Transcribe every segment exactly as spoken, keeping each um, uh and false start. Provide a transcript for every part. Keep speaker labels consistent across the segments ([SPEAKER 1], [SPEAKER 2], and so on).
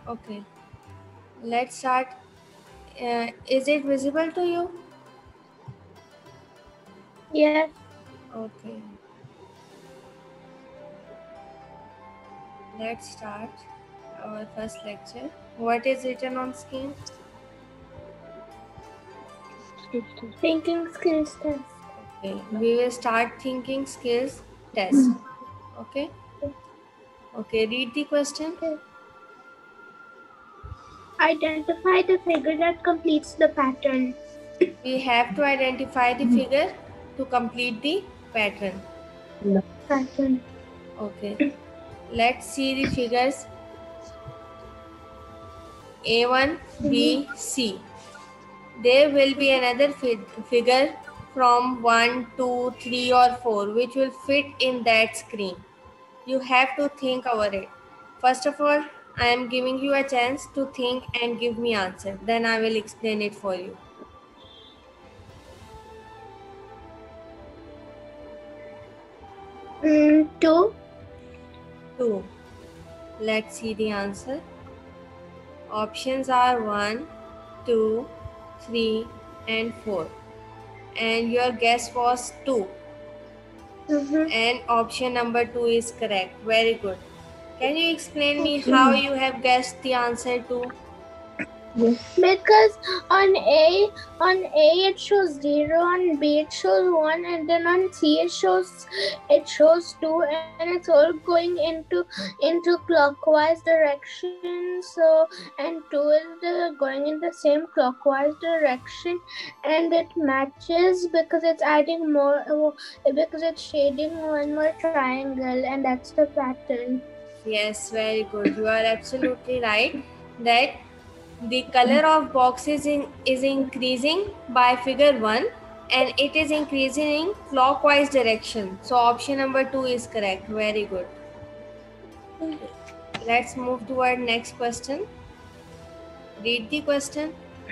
[SPEAKER 1] Okay, let's start. Uh, is it visible to you?
[SPEAKER 2] Yes.
[SPEAKER 1] Okay, let's start our first lecture. What is written on screen?
[SPEAKER 2] Thinking skills test.
[SPEAKER 1] Okay, we will start thinking skills test. Okay, okay, read the question.
[SPEAKER 2] Okay. Identify the figure that completes the pattern.
[SPEAKER 1] We have to identify the figure to complete the pattern.
[SPEAKER 2] Pattern.
[SPEAKER 1] Okay, let's see the figures A one, B, C. There will be another fi figure from one, two, three or four which will fit in that screen. You have to think over it. First of all, I am giving you a chance to think and give me answer. Then I will explain it for you.
[SPEAKER 2] Mm, two.
[SPEAKER 1] two. Let's see the answer. Options are one, two, three and four. And your guess was two.
[SPEAKER 2] Mm-hmm.
[SPEAKER 1] And option number two is correct. Very good. Can you explain me how you have guessed the answer to?
[SPEAKER 2] Because on A, on A it shows zero, on B it shows one, and then on C it shows it shows two, and it's all going into into clockwise direction. So and two is the, going in the same clockwise direction, and it matches because it's adding more because it's shading one more triangle, and that's the pattern.
[SPEAKER 1] Yes, very good. You are absolutely right that the color of boxes in, is increasing by figure one and it is increasing in clockwise direction. So option number two is correct. Very good. Let's move to our next question. Read the question.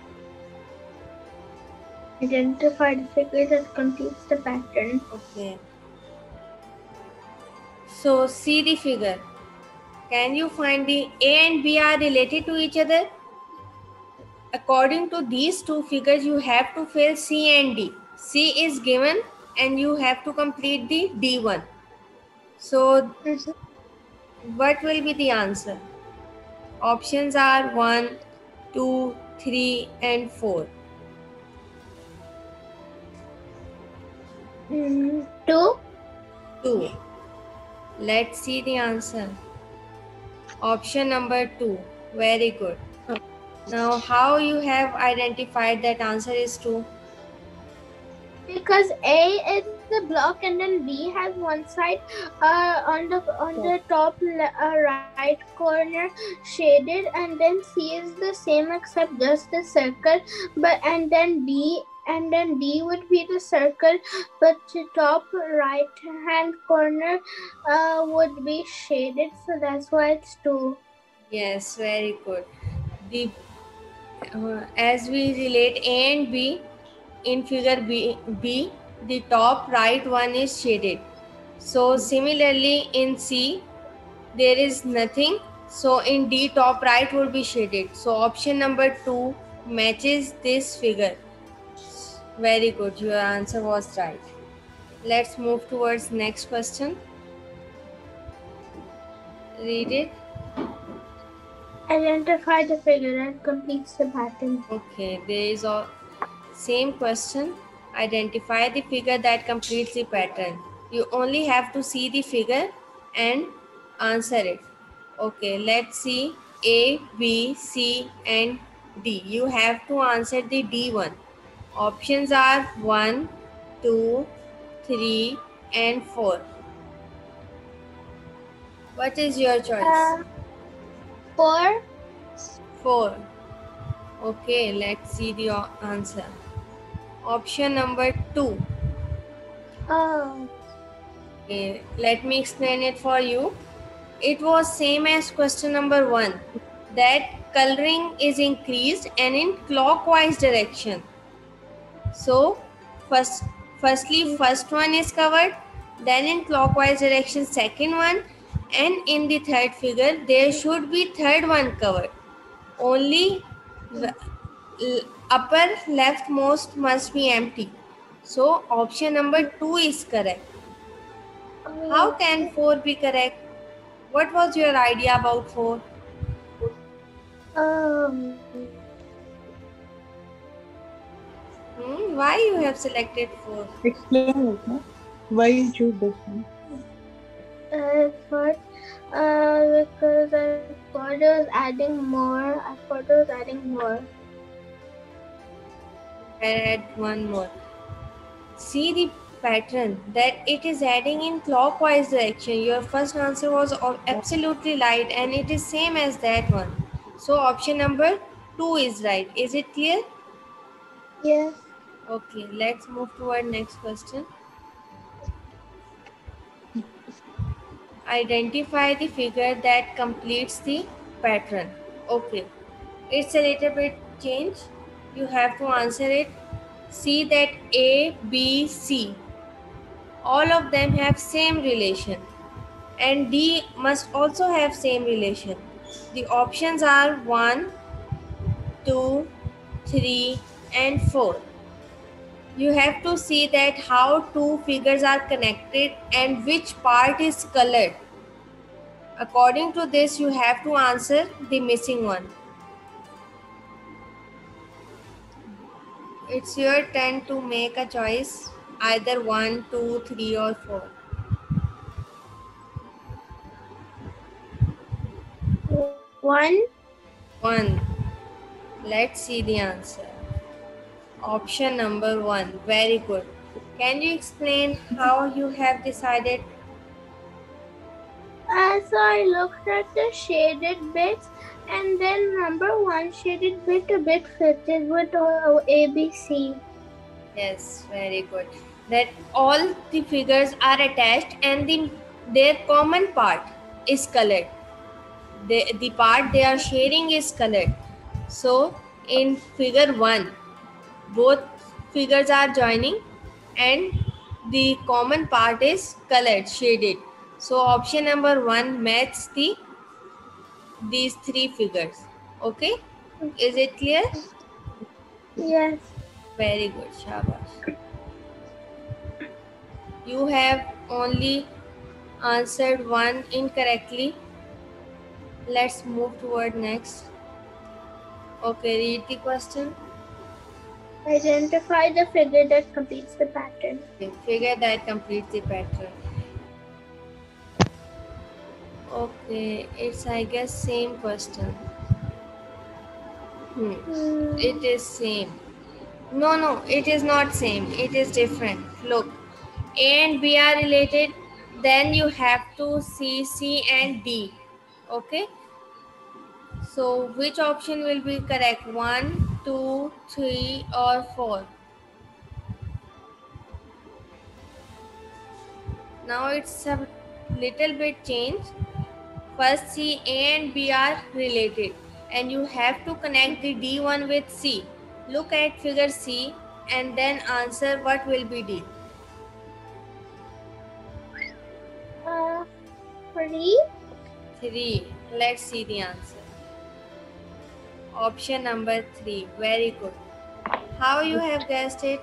[SPEAKER 2] Identify the figure that completes the pattern.
[SPEAKER 1] Okay. So see the figure. Can you find the A and B are related to each other? According to these two figures, you have to fill C and D. C is given and you have to complete the D one. So what will be the answer? Options are one, two, three and four.
[SPEAKER 2] Mm, two.
[SPEAKER 1] two. Let's see the answer. Option number two. Very good. Now how you have identified that answer is two?
[SPEAKER 2] Because A is a block and then B has one side uh, on the on the top uh, right corner shaded, and then C is the same except just the circle. But and then D and then D would be the circle, but the top right hand corner uh, would be shaded. So that's why it's two.
[SPEAKER 1] Yes, very good. The uh, as we relate A and B in figure B, B, the top right one is shaded. So similarly in C, there is nothing. So in D, top right would be shaded. So option number two matches this figure. Very good. Your answer was right. Let's move towards next question. Read it.
[SPEAKER 2] Identify the figure that completes the pattern.
[SPEAKER 1] Okay, there is a same question. Identify the figure that completes the pattern. You only have to see the figure and answer it. Okay, let's see A, B, C and D. You have to answer the D one. Options are one, two, three and four. What is your choice?
[SPEAKER 2] Uh, four.
[SPEAKER 1] four. Okay, let's see the answer. Option number two.
[SPEAKER 2] Oh.
[SPEAKER 1] Okay, let me explain it for you. It was same as question number one, that coloring is increased and in clockwise direction. So first, firstly first one is covered, then in clockwise direction second one, and in the third figure there should be third one covered. only upper leftmost must be empty. So option number two is correct. How can four be correct? What was your idea about four?
[SPEAKER 2] Um,
[SPEAKER 1] Hmm? Why you have selected four?
[SPEAKER 3] Explain it, no? Why you choose this one?
[SPEAKER 2] I thought, uh, because I thought it was adding more. I thought it was adding more.
[SPEAKER 1] Add one more. See the pattern that it is adding in clockwise direction. Your first answer was absolutely right and it is same as that one. So option number two is right. Is it clear?
[SPEAKER 2] Yes.
[SPEAKER 1] Okay, let's move toward next question. Identify the figure that completes the pattern. Okay, it's a little bit change. You have to answer it. See that A, B, C, all of them have same relation, and D must also have same relation. The options are one, two, three, and four. You have to see that how two figures are connected and which part is colored. According to this, you have to answer the missing one. It's your turn to make a choice, either one, two, three, or four.
[SPEAKER 2] One.
[SPEAKER 1] One. Let's see the answer. Option number one. Very good. Can you explain how you have decided?
[SPEAKER 2] Uh, so I looked at the shaded bits, and then number one shaded bit a bit fitted with uh, A B C.
[SPEAKER 1] Yes, very good. That all the figures are attached and the their common part is colored. The, the part they are sharing is colored. So in figure one, both figures are joining and the common part is colored, shaded. So option number one matches the these three figures. Okay, is it clear?
[SPEAKER 2] Yes.
[SPEAKER 1] Very good, shabash. You have only answered one incorrectly. Let's move toward next. Okay, read the question.
[SPEAKER 2] Identify the figure that completes the pattern.
[SPEAKER 1] Okay, figure that completes the pattern. Okay, it's I guess same question. Hmm.
[SPEAKER 2] Hmm.
[SPEAKER 1] It is same. No, no, it is not same. It is different. Look, A and B are related. Then you have to see C and D. Okay. So which option will be correct? One, two, three, or four? Now it's a little bit changed. First, C, A and B are related, and you have to connect the D one with C. Look at figure C and then answer what will be D.
[SPEAKER 2] Uh, three.
[SPEAKER 1] three. Let's see the answer. Option number three. Very good. How you have guessed it?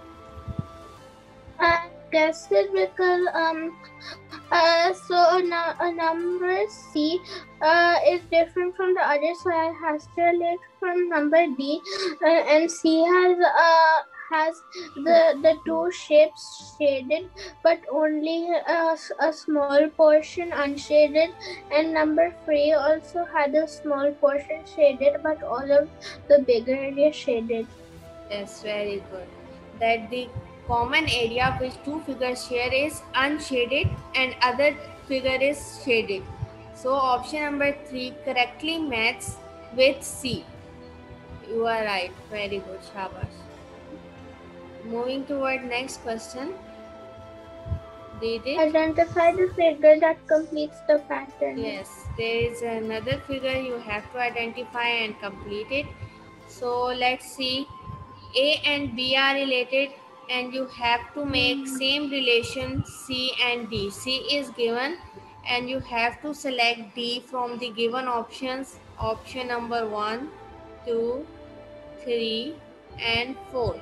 [SPEAKER 2] I guessed it because um uh so a, nu- a number C uh is different from the other, so I has to relate from number D, uh, and C has uh has the the two shapes shaded, but only a, a small portion unshaded, and number three also had a small portion shaded, but all of the bigger area shaded.
[SPEAKER 1] Yes, very good. That the common area which two figures share is unshaded and other figure is shaded. So option number three correctly matches with C. You are right. Very good, Shabash. Moving toward next question. Did it?
[SPEAKER 2] Identify the figure that completes the pattern.
[SPEAKER 1] Yes, there is another figure you have to identify and complete it. So let's see. A and B are related and you have to make same relation C and D. C is given and you have to select D from the given options. Option number one, two, three, and four.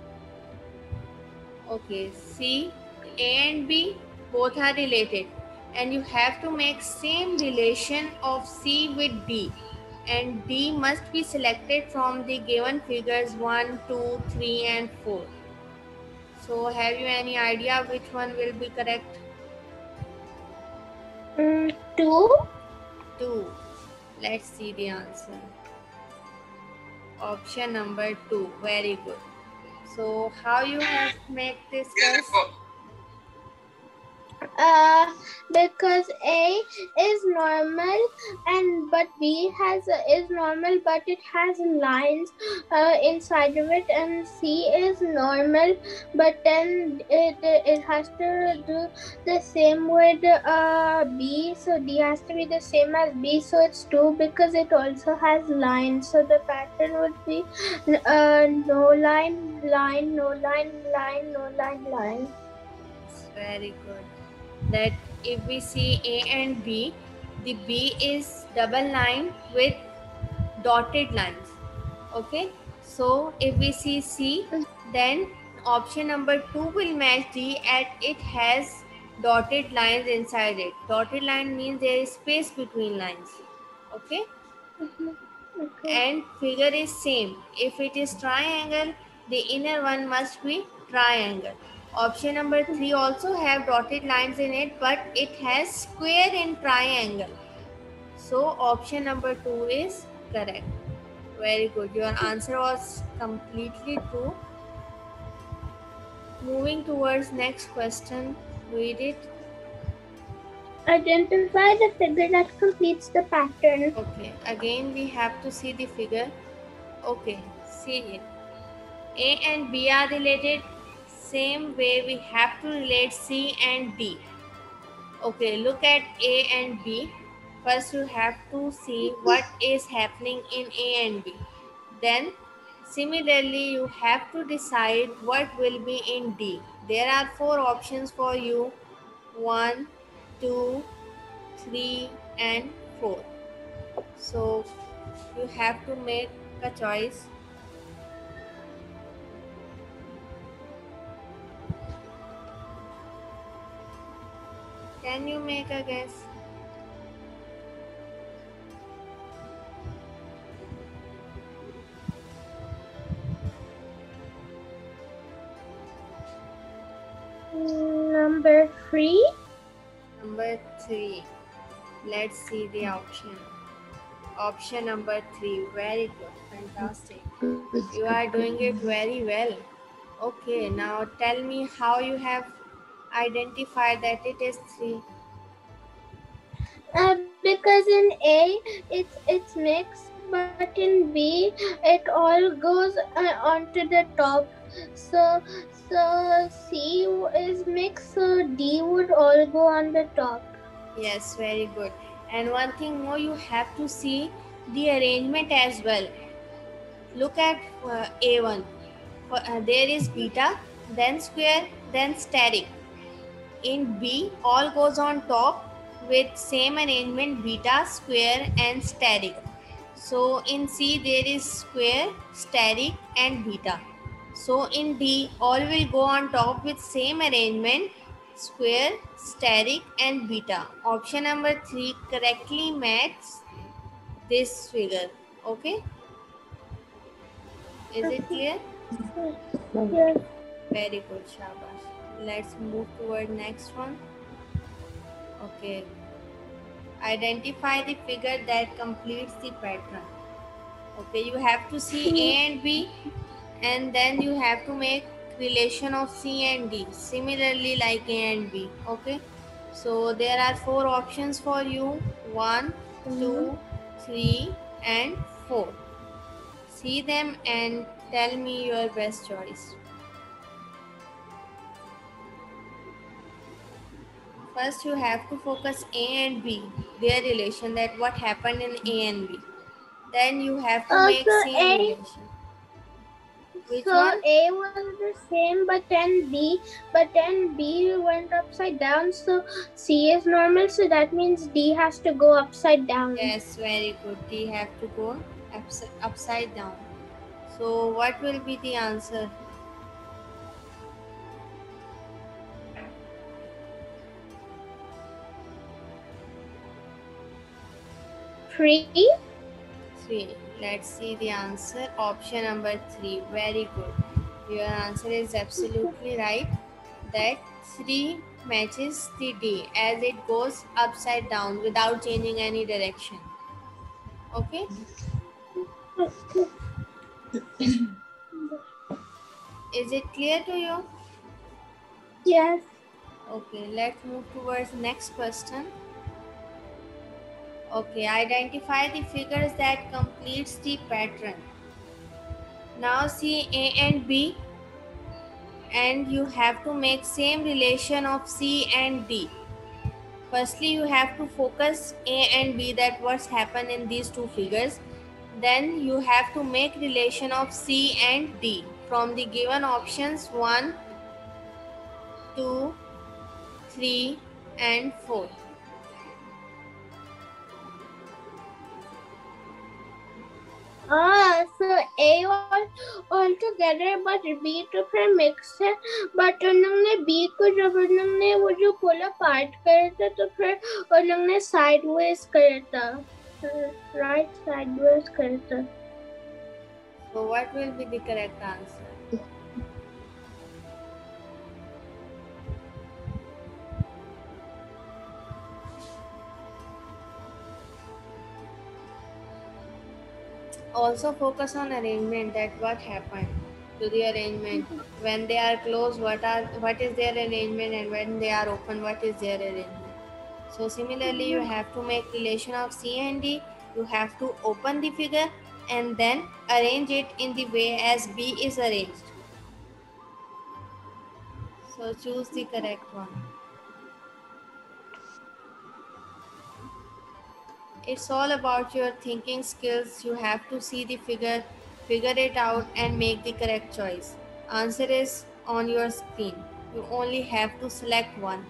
[SPEAKER 1] Okay, C, A and B both are related, and you have to make same relation of C with D, and D must be selected from the given figures one, two, three, and four. So have you any idea which one will be correct?
[SPEAKER 2] Mm, two.
[SPEAKER 1] two. Let's see the answer. Option number two. Very good. So how you have make this guess?
[SPEAKER 2] Uh, because A is normal and but B has is normal but it has lines uh, inside of it, and C is normal but then it it has to do the same with uh B, so D has to be the same as B, so it's two because it also has lines. So the pattern would be uh no line, line, no line, line, no line, line.
[SPEAKER 1] It's very good. That if we see A and B, the B is double line with dotted lines. Okay, so if we see C, then option number two will match D as it has dotted lines inside it. Dotted line means there is space between lines. Okay,
[SPEAKER 2] Okay.
[SPEAKER 1] and figure is same. If it is triangle, the inner one must be triangle. Option number three also have dotted lines in it, but it has square in triangle. So option number two is correct. Very good. Your answer was completely true. Moving towards next question. Read it.
[SPEAKER 2] Identify the figure that completes the pattern.
[SPEAKER 1] Okay. Again, we have to see the figure. Okay. See it. A and B are related. Same way we have to relate C and D. Okay. Look at A and B. First, you have to see what is happening in A and B. Then, similarly, you have to decide what will be in D. There are four options for you: one, two, three, and four. So, you have to make a choice. Can you make a guess?
[SPEAKER 2] Number three.
[SPEAKER 1] Number three. Let's see the option. Option number three. Very good. Fantastic. You are doing it very well. Okay, now tell me how you have identified that it is three.
[SPEAKER 2] Uh, because in A it's it's mixed, but in B it all goes uh, onto the top. So so C is mixed, so D would all go on the top.
[SPEAKER 1] Yes, very good. And one thing more, you have to see the arrangement as well. Look at uh, A one. Uh, there is beta, then square, then steric. In B, all goes on top with same arrangement: beta, square, and steric. So in C, there is square, steric, and beta. So in D, all will go on top with same arrangement: square, steric, and beta. Option number three correctly matches this figure. Okay, is it clear?
[SPEAKER 2] Yes.
[SPEAKER 1] Very good, shabash. Let's move toward next one. Okay. Identify the figure that completes the pattern. Okay, you have to see A and B, and then you have to make relation of C and D similarly like A and B. Okay, so there are four options for you: one, two, three, and four. See them and tell me your best choice. First, you have to focus A and B, their relation, that what happened in A and B. Then you have to make
[SPEAKER 2] Also
[SPEAKER 1] same
[SPEAKER 2] A.
[SPEAKER 1] relation. Which
[SPEAKER 2] So
[SPEAKER 1] one?
[SPEAKER 2] A was the same, but then B, but then B went upside down. So C is normal. So that means D has to go upside down.
[SPEAKER 1] Yes, very good. D have to go ups- upside down. So what will be the answer?
[SPEAKER 2] Three.
[SPEAKER 1] three. Let's see the answer. Option number three. Very good. Your answer is absolutely right. That three matches the D as it goes upside down without changing any direction. Okay. Is it clear to you?
[SPEAKER 2] Yes.
[SPEAKER 1] Okay. Let's move towards next question. Okay. Identify the figures that completes the pattern. Now see A and B, and you have to make same relation of C and D. Firstly, you have to focus A and B, that what's happened in these two figures. Then you have to make relation of C and D from the given options one, two, three and four.
[SPEAKER 2] Ah, so A all all together, but B तो फिर mix है. But उन्होंने B को जब उन्होंने वो जो pull apart करे थे, तो फिर उन्होंने sideways करे था, right sideways करे था.
[SPEAKER 1] So what will be the correct answer? Also focus on arrangement, that what happened to the arrangement. When they are closed, what are what is their arrangement, and when they are open, what is their arrangement. So similarly, you have to make relation of C and D. You have to open the figure and then arrange it in the way as B is arranged. So choose the correct one. It's all about your thinking skills. You have to see the figure, figure it out, and make the correct choice. Answer is on your screen. You only have to select one.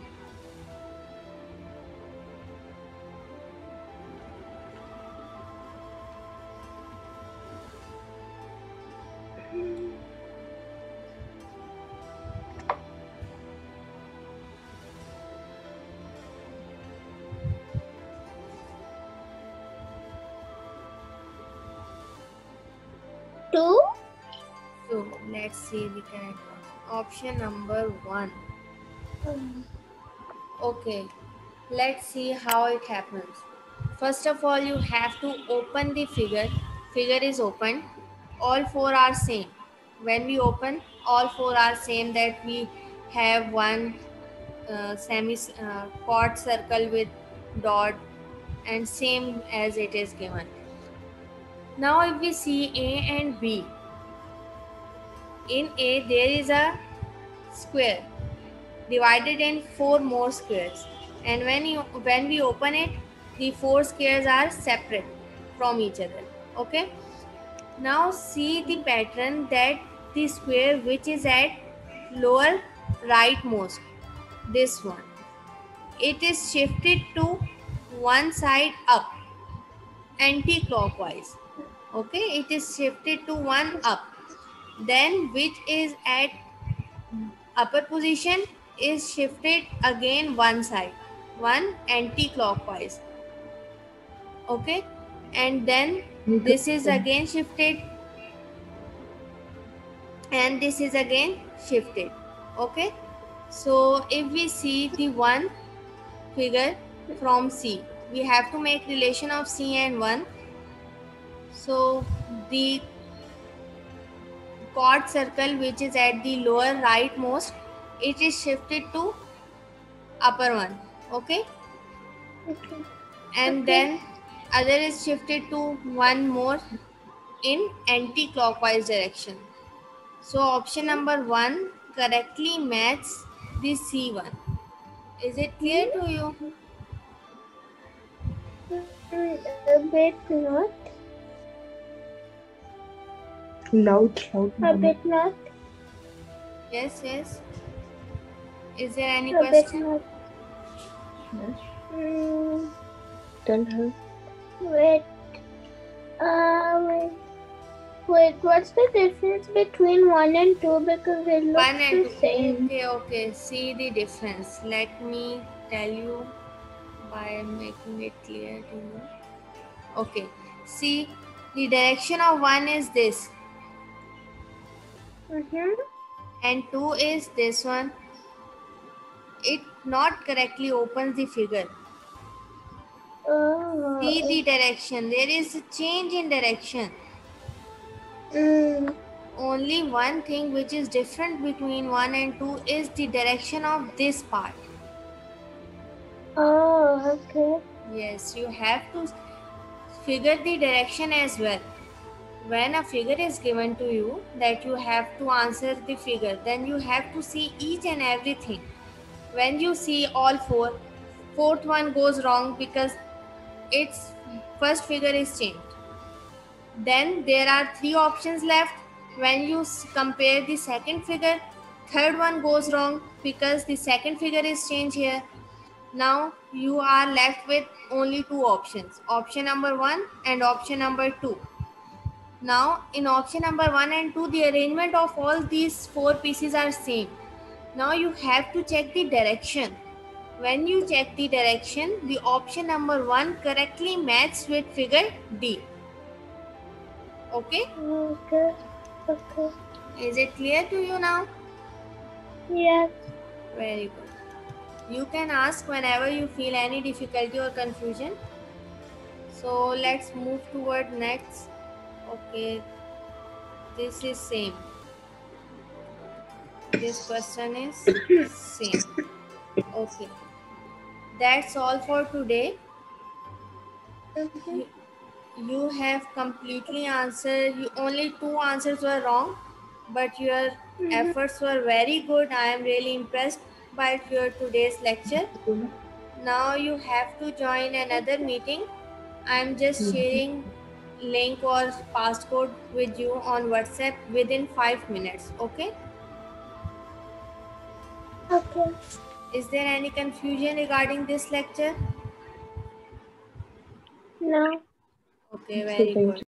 [SPEAKER 2] Two.
[SPEAKER 1] So let's see the correct one. Option number one. Okay, let's see how it happens. First of all, you have to open the figure. Figure is opened. All four are same. When we open, all four are same, that we have one uh, semi uh, quad circle with dot, and same as it is given. Now if we see A and B, in A there is a square divided in four more squares, and when you when we open it, the four squares are separate from each other. Okay, now see the pattern, that the square which is at lower rightmost, this one, it is shifted to one side up, anti-clockwise. Okay, it is shifted to one up. Then which is at upper position is shifted again one side, one anti-clockwise. Okay, and then this is again shifted, and this is again shifted. Okay, so if we see the one figure from C, we have to make relation of C and one. So the chord circle which is at the lower rightmost, it is shifted to upper one. Okay,
[SPEAKER 2] Okay.
[SPEAKER 1] and
[SPEAKER 2] Okay.
[SPEAKER 1] then other is shifted to one more in anti-clockwise direction. So option number one correctly matches the C one. Is it clear to you?
[SPEAKER 2] Mm, a bit not.
[SPEAKER 3] Loud, loud.
[SPEAKER 2] A bit not.
[SPEAKER 1] Yes, yes. Is there any
[SPEAKER 2] A bit
[SPEAKER 1] question?
[SPEAKER 2] not.
[SPEAKER 3] Yes.
[SPEAKER 2] Mm,
[SPEAKER 3] Tell her.
[SPEAKER 2] wait. Uh, wait. Wait, what's the difference between one and two? Because they look
[SPEAKER 1] One and
[SPEAKER 2] the
[SPEAKER 1] two.
[SPEAKER 2] same.
[SPEAKER 1] Okay, okay. See the difference. Let me tell you by making it clear to you. Okay. See, the direction of one is this,
[SPEAKER 2] Mm-hmm.
[SPEAKER 1] and two is this one. It not correctly opens the figure.
[SPEAKER 2] Oh.
[SPEAKER 1] See the direction. There is a change in direction.
[SPEAKER 2] Mm.
[SPEAKER 1] Only one thing which is different between one and two is the direction of this part.
[SPEAKER 2] Oh, okay.
[SPEAKER 1] Yes, you have to figure the direction as well. When a figure is given to you that you have to answer the figure, then you have to see each and everything. When you see all four, fourth one goes wrong because its first figure is changed. Then there are three options left. When you s- compare the second figure, third one goes wrong because the second figure is changed here. Now you are left with only two options, option number one and option number two. Now in option number one and two, the arrangement of all these four pieces are same. Now you have to check the direction. When you check the direction, the option number one correctly matches with figure D. Okay?
[SPEAKER 2] Okay. Okay.
[SPEAKER 1] Is it clear to you now?
[SPEAKER 2] Yes.
[SPEAKER 1] Very good. You can ask whenever you feel any difficulty or confusion. So let's move toward next. Okay, this is same. This question is same. Okay, that's all for today.
[SPEAKER 2] Mm-hmm.
[SPEAKER 1] You, you have completely answered. You, only two answers were wrong, but your
[SPEAKER 2] Mm-hmm.
[SPEAKER 1] efforts were very good. I am really impressed by your today's lecture. Now you have to join another meeting. I'm just sharing link or passcode with you on WhatsApp within five minutes. Okay?
[SPEAKER 2] Okay.
[SPEAKER 1] Is there any confusion regarding this lecture?
[SPEAKER 2] No.
[SPEAKER 1] Okay,
[SPEAKER 3] So
[SPEAKER 1] very
[SPEAKER 3] thank
[SPEAKER 1] good.
[SPEAKER 3] you.